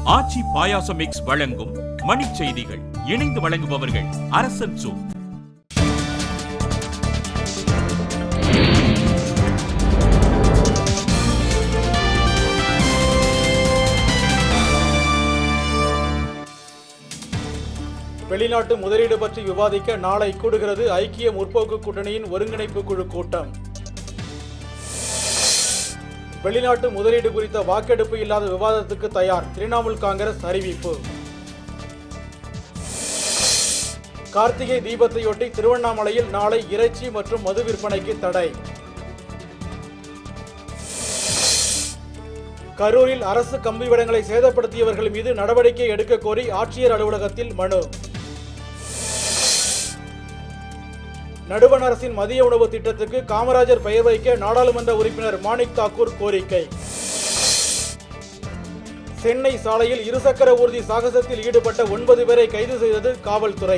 ஆச்சி பாயாசம் mix வழங்கும் மணிச் செய்திகள். இணைந்து வழங்குபவர்கள் அரசன் சூ. வெளிநாட்டு முதலீடு பற்றி விவாதிக்க நாளை கூடுகிறது ஐக்கிய முற்போக்கு கூட்டணியின் ஒருங்கிணைப்பு குழு கூட்டம். வெளிநாட்டு முதலீடு குறித்த வாக்கெடுப்பு இல்லாத விவாதத்துக்கு தயார் திரிணாமுல் காங்கிரஸ் அறிவிப்பு. கார்த்திகை தீபத்தையொட்டி திருவண்ணாமலையில் நாளை இறைச்சி மற்றும் மது விற்பனைக்கு தடை. கரூரில் அரசு கம்பிவடங்களை சேதப்படுத்தியவர்கள் மீது நடவடிக்கை எடுக்க கோரி ஆட்சியர் அலுவலகத்தில் மனு. நடுவண் அரசின் மதிய உணவு திட்டத்துக்கு காமராஜர் பெயர் வைக்க நாடாளுமன்ற உறுப்பினர் மாணிக் தாக்கூர் கோரிக்கை. சென்னை சாலையில் இருசக்கர ஊர்தி சாகசத்தில் ஈடுபட்ட 9 பேரை கைது செய்தது காவல்துறை.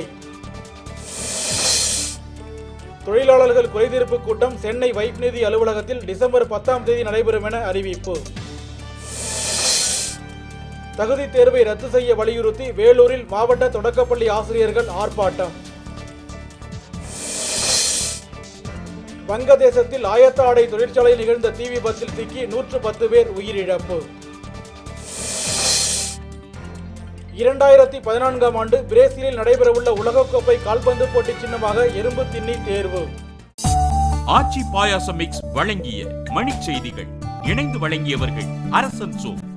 தொழிலாளர்கள் குறைதீர்ப்பு கூட்டம் சென்னை வைப் நிதி அலுவலகத்தில் டிசம்பர் 10ஆம் தேதி நடைபெறும் என அறிவிப்பு. தகுதி தேர்வை ரத்து செய்ய வலியுறுத்தி வேலூரில் மாவட்ட தொடக்கப்பள்ளி ஆசிரியர்கள் ஆர்ப்பாட்டம். வங்கதேசத்தில் ஆயத்த ஆடை தொழிற்சாலையில் நிகழ்ந்த தீ விபத்தில் சிக்கி 110 பேர் உயிரிழப்பு. 2014ஆம் ஆண்டு பிரேசிலில் நடைபெறவுள்ள உலகக்கோப்பை கால்பந்து போட்டி சின்னமாக எறும்பு திண்ணி தேர்வு. ஆச்சி பாயாசம் மிக்ஸ் வழங்கிய மணிச் செய்திகள். இணைந்து வழங்கியவர்கள் அரசன் சூ.